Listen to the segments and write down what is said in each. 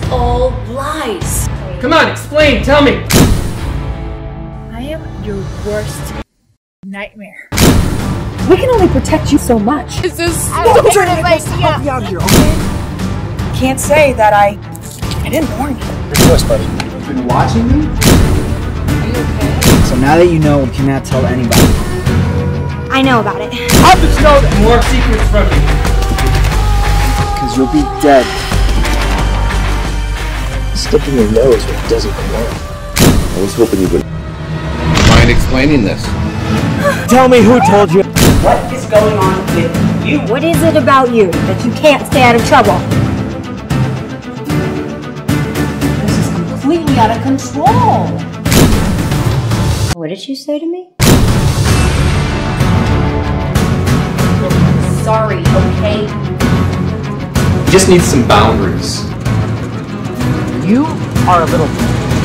all lies. Come on, explain, tell me. I am your worst nightmare. We can only protect you so much. Is this? I'm trying to help you out here, okay? Can't say that I didn't warn you. Your choice, buddy. You've been watching me? Are you okay? So now that you know, you cannot tell anybody. I know about it. I'll just know more secrets from you. Because you'll be dead. Sticking your nose where it doesn't belong. I was hoping you would mind explaining this. Tell me who told you. What is going on with you? What is it about you that you can't stay out of trouble? This is completely out of control. What did you say to me? Sorry, okay? You just need some boundaries. You are a little...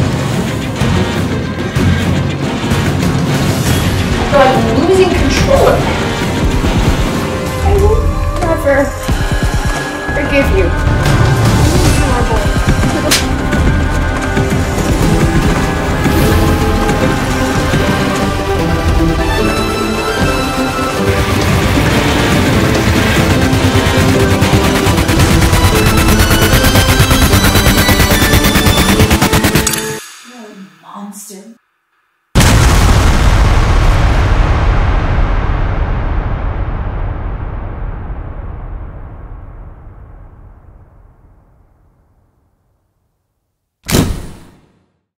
But I'm losing control of that. I will never forgive you. Monster.